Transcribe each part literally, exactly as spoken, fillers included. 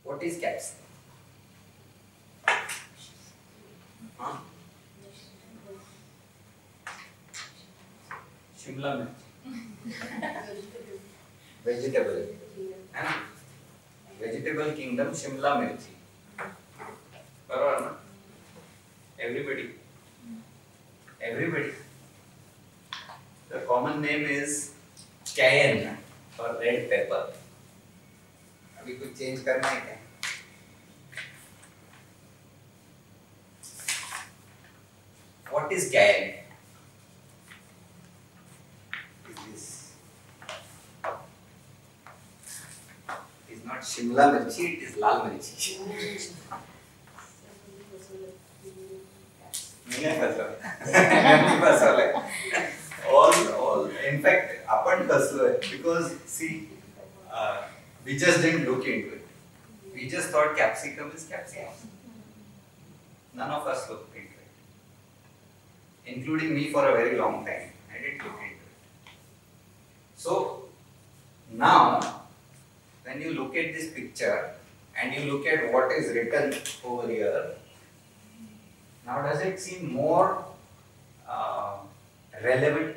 What is capsicum? Huh? Shimla मिर्च vegetable है ना, वेजिटेबल किंगडम शिमला मिर्ची, बराबर ना? Everybody, everybody. The common name is cayenne or red pepper. अभी कुछ चेंज करना है क्या? What is cayenne? Is this? It is not Shimla mirchi, it is lal mirchi. नहीं फसवलं. All, all. In fact, आपण फसलोय because see, uh, we just didn't look into it. We just thought capsicum is capsicum. None of us looked into it, including me for a very long time. I didn't look into it. So now, when you look at this picture and you look at what is written over here, now does it seem more uh, relevant?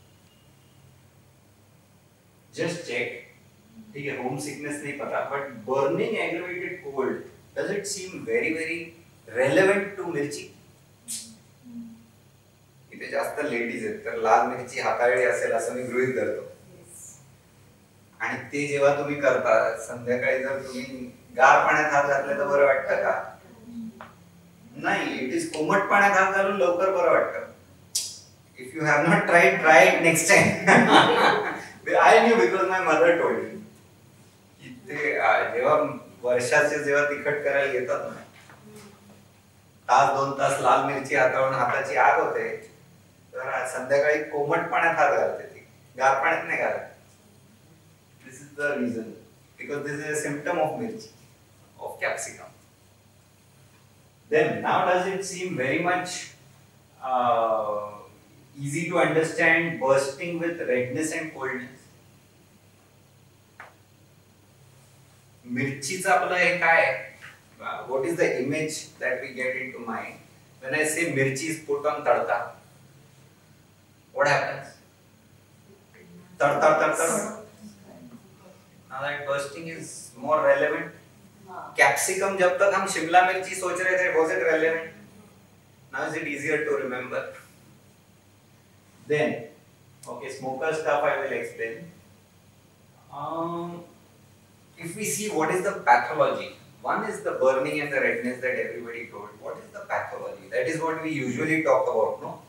Just check. ठीक है, home sickness नहीं पता, but burning aggravated cold, does it seem very very relevant to मिरची? इथे जास्त ladies आहेत तर लाल मिरची हाताळली असेल असं मी गृहीत धरतो. आणि ते जेव्हा तुम्ही करता संध्याकाळी जर तुम्ही गार पाण्यात हात घातले तर बरं वाटतं का? नाही, इट इज कोमट पाण्यात हात घालून लवकर बरं वाटतं. If you have not tried, try it next time. I knew because my mother told me. ते जेव्हा वर्षाचे जेव्हा तिखट करायला येतात ना, तास दोन तास लाल मिरची हाताळून हाताची आग होते, तर संध्याकाळी कोमट पाण्यात हात घालते ती, गार पाण्यात नाही घालत. This is the reason, because this is a symptom of mirchi, of capsicum. Then now does it seem very much uh, easy to understand bursting with redness and coldness? मिरचीचा आपलं हे काय? What is the image that we get into mind when I say mirchi is put on tadka? What happens? Tad tad tad tad. Now that bursting is more relevant. Capsicum जब तक हम शिमला मिर्ची सोच रहे थे, was it relevant? Now is it easier to remember? Then, okay, smoker stuff I will explain. Um, if we see what is the pathology, one is the burning and the redness that everybody told. What is the pathology? That is what we usually talk about, no?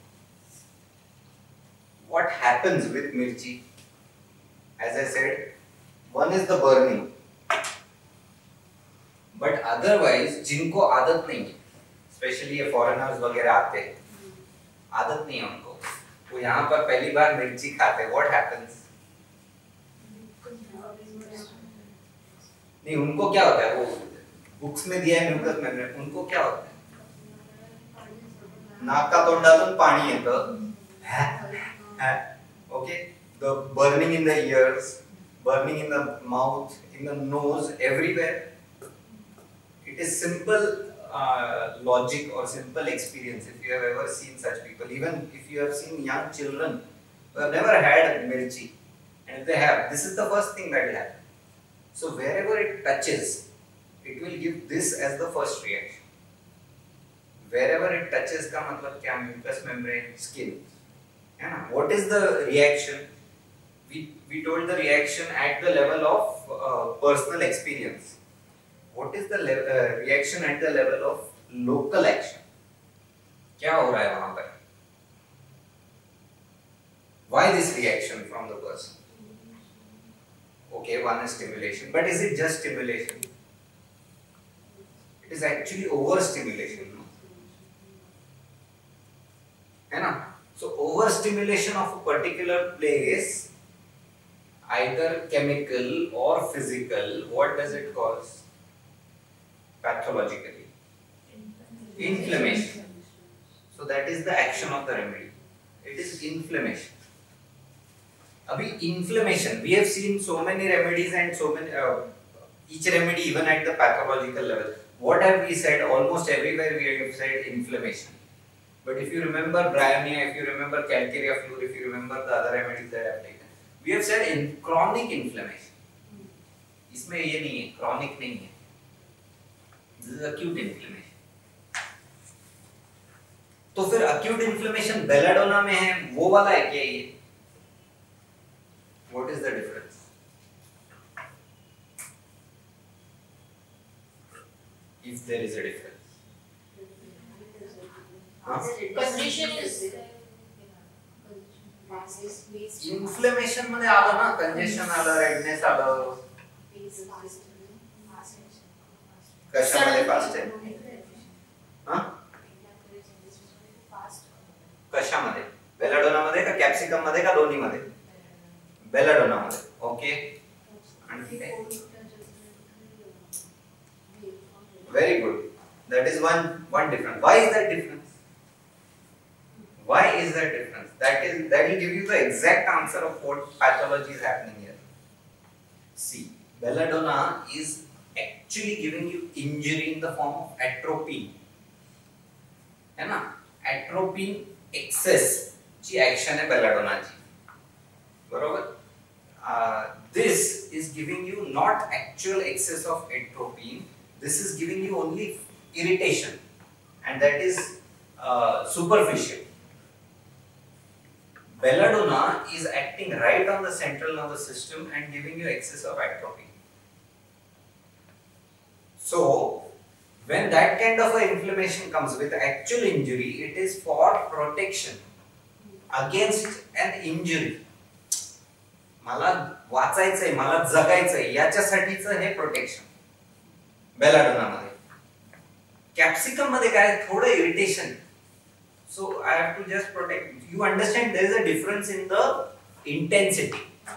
What happens with mirchi? As I said, one is the burning. But otherwise जिनको आदत नहीं है, specially ये foreigners वगैरह आते हैं, आदत नहीं है उनको, वो यहाँ पर पहली बार मिर्ची खाते, व्हाट हैपेंस? नहीं, उनको क्या होता है? वो बुक्स में दिया है म्यूकस मेम्ब्रेन, उनको क्या होता है? नाका तोंडातून पाणी येतं, okay, the burning in the ears, burning in the mouth, in the nose, everywhere. It is simple uh, logic or simple experience. If you have ever seen such people, even if you have seen young children who have never had mirchi, and if they have, this is the first thing that will happen. So wherever it touches, it will give this as the first reaction. Wherever it touches का मतलब क्या? Mucous membrane, skin, है ना? What is the reaction? We we told the reaction at the level of uh, personal experience. What is the uh, reaction at the level of local action? क्या हो रहा है वहां पर? Why this reaction from the person? Okay, one is stimulation, but is it just stimulation? It is actually overstimulation, no? है ना? So overstimulation of a particular place, either chemical or physical, what does it cause? Pathologically, inflammation. So that is the action of the remedy. It is inflammation. Abhi inflammation, we have seen so many remedies and so many uh, each remedy even at the pathological level. What have we said? Almost everywhere we have said inflammation. But if you remember bryonia, if you remember calcarea fluor, if you remember the other remedies that I have taken, we have said in chronic inflammation. इसमें ये नहीं है, chronic नहीं है. This is acute inflammation. तो फिर acute inflammation belladonna में है, वो वाला है क्या ये? What is the difference? If there is a difference. Huh? Condition is Inflammation मध्ये आलं ना, congestion आलं, redness आलं. कशामध्ये फास्ट आहे? हां? कशामध्ये? बेलाडोना मध्ये का कॅप्सिकम मध्ये का दोन्ही मध्ये? बेलाडोना मध्ये. ओके. आणखी काय? Very good. That is one one difference. Why is that difference? Why is that difference? That is that will give you the exact answer of what pathology is happening here. See, belladonna is actually giving you injury in the form of atropine. है ना? Atropine excess ची action है belladonna ची. बरोबर? Uh, this is giving you not actual excess of atropine. This is giving you only irritation, and that is uh, superficial. Belladonna is acting right on the central nervous system and giving you excess of atropine. So, when that kind of a inflammation comes with actual injury, it is for protection against an injury. मला वाचायचंय, मला जगायचंय, याच्यासाठीचं हे protection. Belladonna मध्ये. Capsicum मध्ये काय थोडं irritation. So I have to just protect. You understand there is a difference in the intensity.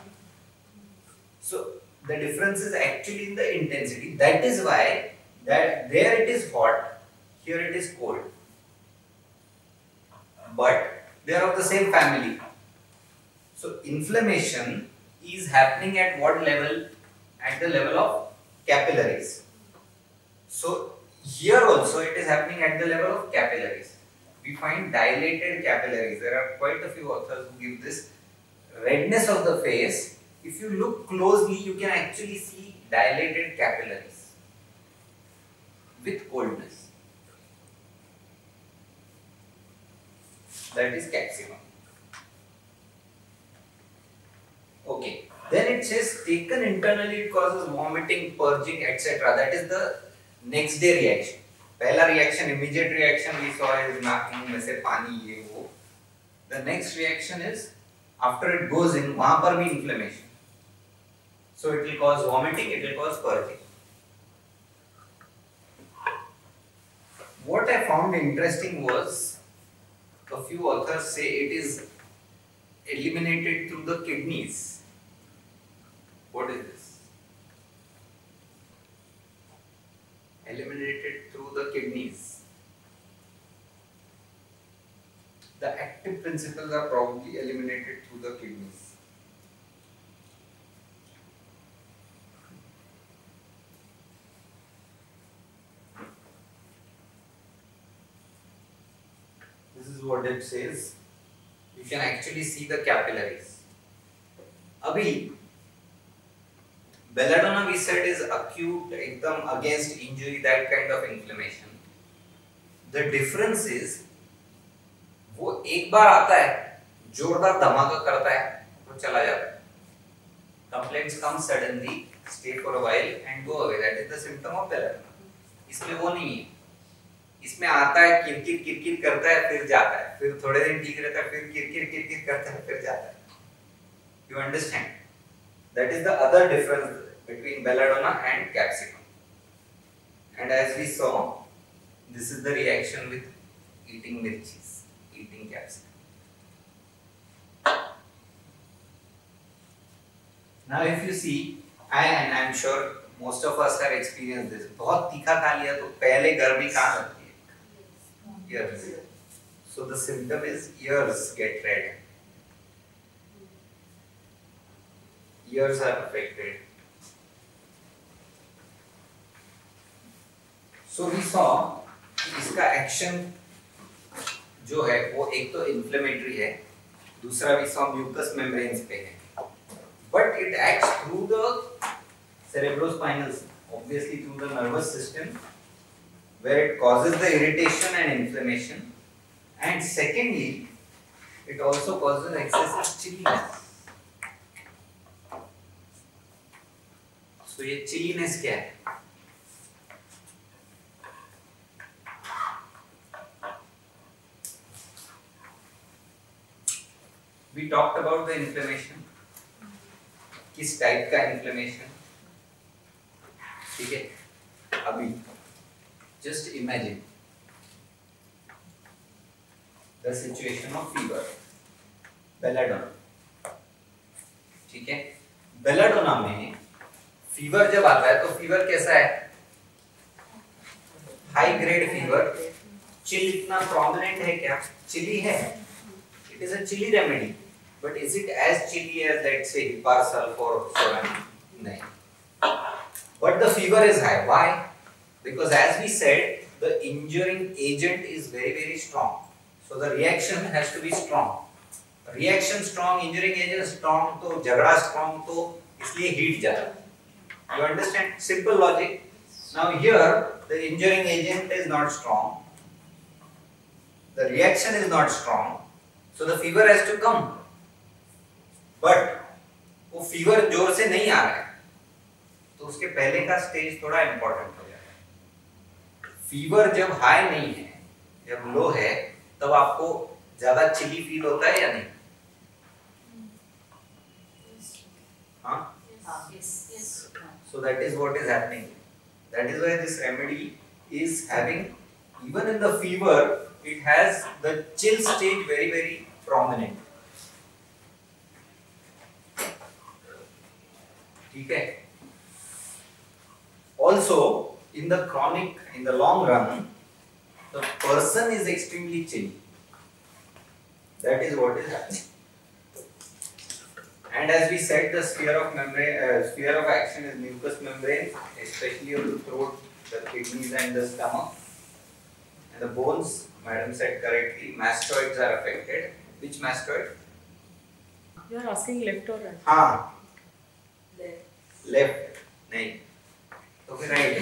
So the difference is actually in the intensity. That is why that there it is hot, here it is cold. But they are of the same family. So inflammation is happening at what level? At the level of capillaries. So here also it is happening at the level of capillaries. We find dilated capillaries. There are quite a few authors who give this redness of the face. If you look closely, you can actually see dilated capillaries with coldness. That is capsicum. Okay. Then it says taken internally it causes vomiting, purging, et cetera. That is the next day reaction. पहला reaction, immediate reaction we saw is नाक में से पानी ये वो. The next reaction is after it goes in, वहाँ पर भी inflammation. So it will cause vomiting, it will cause purging. What I found interesting was a few authors say it is eliminated through the kidneys. What is this? Eliminated through the kidneys. The active principles are probably eliminated through the kidneys. This is what it says. You can actually see the capillaries. Abhi belladonna we said is acute, एकदम against injury, that kind of inflammation. The difference is वो एक बार आता है, जोरदार धमाका करता है, तो चला जाता है. Complaints come suddenly, stay for a while and go away. That is the symptom of belladonna. इसमें वो नहीं है. इसमें आता है, किरकिर किरकिर करता है, फिर जाता है, फिर थोड़े दिन ठीक रहता है, फिर किरकिर किरकिर करता है, फिर जाता है. You understand? That is the other difference between belladonna and capsicum. And as we saw, this is the reaction with eating mirchis, eating capsicum. Now if you see, I and I am sure most of us have experienced this. बहुत तीखा खा लिया तो पहले गर्मी कहाँ लगती है? Ears. So the symptom is ears get red. Ears are affected. So we saw इसका एक्शन जो है वो एक तो इन्फ्लेमेटरी है, दूसरा वी सॉ म्यूकस मेम्ब्रेन्स पे है, but it acts through the cerebrospinal, obviously through the nervous system, where it causes the irritation and inflammation, and secondly it also causes excessive chilliness. So ये chilliness क्या है? We talked about the inflammation, किस type का inflammation, ठीक है? अभी just imagine the situation of fever, belladonna, ठीक है? belladonna में फीवर जब आता है तो फीवर कैसा है? High grade fever. चिल इतना प्रोमिनेंट है क्या? चिली है. It is a chilly remedy, but is it as chilly as let's say hepar sulph और सोरानिल? नहीं. But the fever is high. Why? Because as we said, the injuring agent is very very strong. So the reaction has to be strong. Reaction strong, injuring agent strong, तो झगड़ा strong, तो इसलिए heat ज़्यादा. You understand? Simple logic. Now here, the injuring agent is not strong. The reaction is not strong. So the fever has to come. But वो fever जोर से नहीं आ रहा है. तो उसके पहले का स्टेज थोड़ा इंपॉर्टेंट हो जाता है. फीवर जब हाई नहीं है, जब लो है, तब आपको ज्यादा चिली फील होता है या नहीं? हाँ? So that is what is happening. That is why this remedy is having, even in the fever, it has the chill stage very very prominent. ठीक है? Also, in the chronic, in the long run, the person is extremely chilly. That is what is happening. And as we said, the sphere of membrane, uh, sphere of action is mucous membrane, especially on the throat, the kidneys, and the stomach, and the bones. Madam said correctly. Mastoids are affected. Which mastoid? You are asking left or right? हाँ. Left. Left. नहीं. तो फिर right.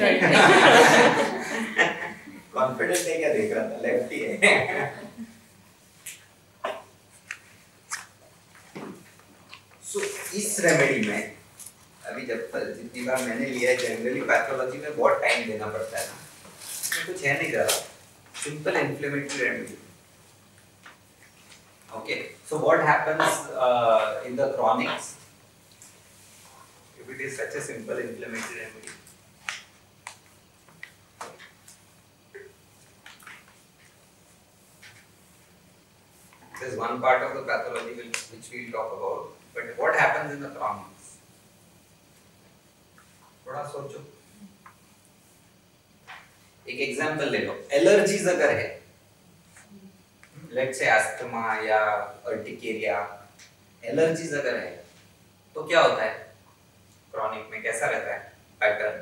Confident है क्या? देख रहा था left ही है. सो so, इस रेमेडी में अभी जब जितनी बार मैंने लिया है, जनरली पैथोलॉजी में बहुत टाइम देना पड़ता है ना, इसमें कुछ है नहीं ज़्यादा. Simple inflammatory remedy. Okay, so what happens in the chronics if it is such a simple inflammatory remedy? There is one part of the pathology which, which we will talk about, but what happens in the chronics? थोड़ा सोचो. एक example ले लो. Allergies अगर है, let's say asthma या urticaria, allergies अगर है तो क्या होता है? क्रॉनिक में कैसा रहता है pattern?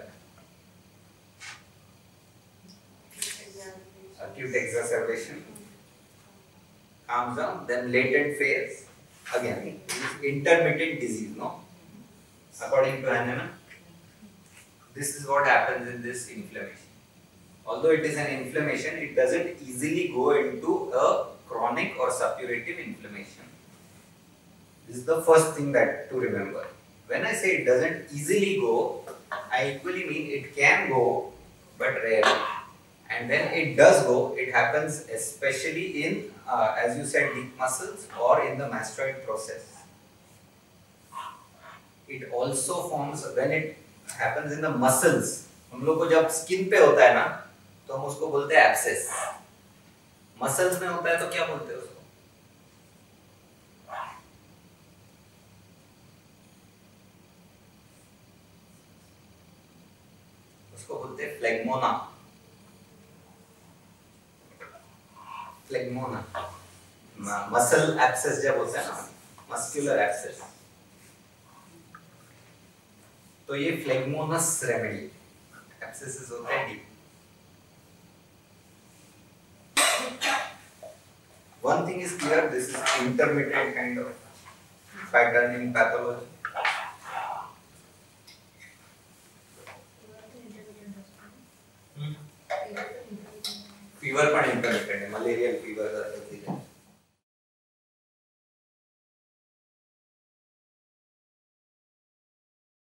acute exacerbation, calms down, then latent phase, again intermittent disease, no? According to Hahnemann, this is what happens in this inflammation. Although it is an inflammation, it doesn't easily go into a chronic or suppurative inflammation. This is the first thing that to remember. When I say it doesn't easily go, I equally mean it can go, but rarely. And when it does go, it happens especially in, uh, as you said, deep muscles or in the mastoid process. It also forms when it happens in the muscles. हम लोग को जब skin पे होता है ना, तो हम उसको बोलते हैं एब्सेस. मसल्स में होता है तो क्या बोलते हैं उसको? उसको बोलते हैं फ्लेग्मोना. फ्लेग्मोना. मसल एब्सेस जब होता है ना, मस्कुलर एब्सेस, तो ये फ्लेग्मोनस रेमेडी. एब्सेसेस होते हैं deep. One thing is clear, this is intermittent kind of pattern in pathology. Hmm. Fever पण intermittent है, malarial fever जर